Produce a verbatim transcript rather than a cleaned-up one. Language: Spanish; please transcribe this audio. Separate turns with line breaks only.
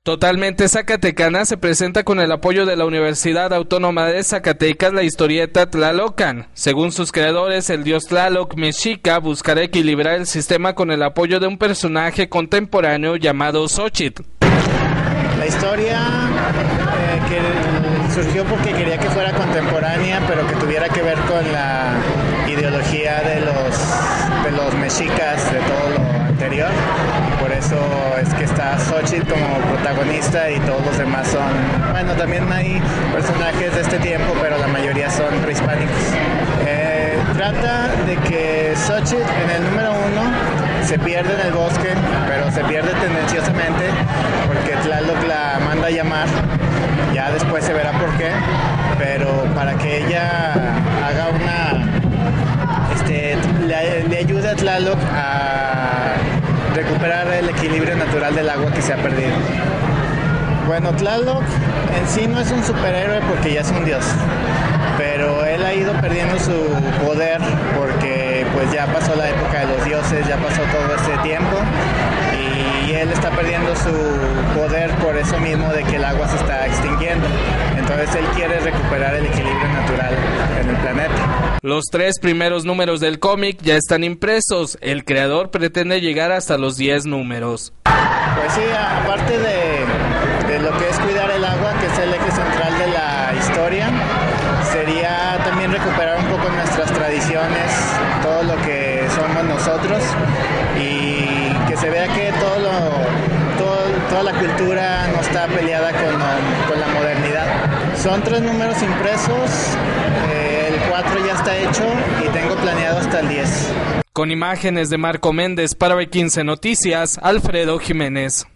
Totalmente zacatecana se presenta con el apoyo de la Universidad Autónoma de Zacatecas la historieta Tlalocan. Según sus creadores, el dios Tlaloc mexica buscará equilibrar el sistema con el apoyo de un personaje contemporáneo llamado Xochitl.
La historia eh, que surgió porque quería que fuera contemporánea, pero que tuviera que ver con la ideología de los, de los mexicas, de todo lo anterior. Por eso es que está Xochitl como protagonista y todos los demás son, bueno, también hay personajes de este tiempo, pero la mayoría son prehispánicos. Eh, trata de que Xochitl en el número uno se pierde en el bosque, pero se pierde tendenciosamente porque Tlaloc la manda a llamar, ya después se verá por qué, pero para que ella haga una, este, le, le ayude a Tlaloc a recuperar el equilibrio natural del agua que se ha perdido. Bueno, Tlaloc en sí no es un superhéroe porque ya es un dios, pero él ha ido perdiendo su poder porque pues ya pasó la época de los dioses, ya pasó todo este tiempo y él está perdiendo su poder por eso mismo de que el agua se está extinguiendo. Entonces él quiere recuperar el equilibrio natural en el planeta.
Los tres primeros números del cómic ya están impresos. El creador pretende llegar hasta los diez números.
Pues sí, aparte de, de lo que es cuidar el agua, que es el eje central de la historia, sería también recuperar un poco nuestras tradiciones, todo lo que somos nosotros y que se vea que todo lo, todo, toda la cultura no está peleada con, con la modernidad. Son tres números impresos, eh, el cuatro ya está hecho y tengo planeado hasta el diez.
Con imágenes de Marco Méndez para B quince Noticias, Alfredo Jiménez.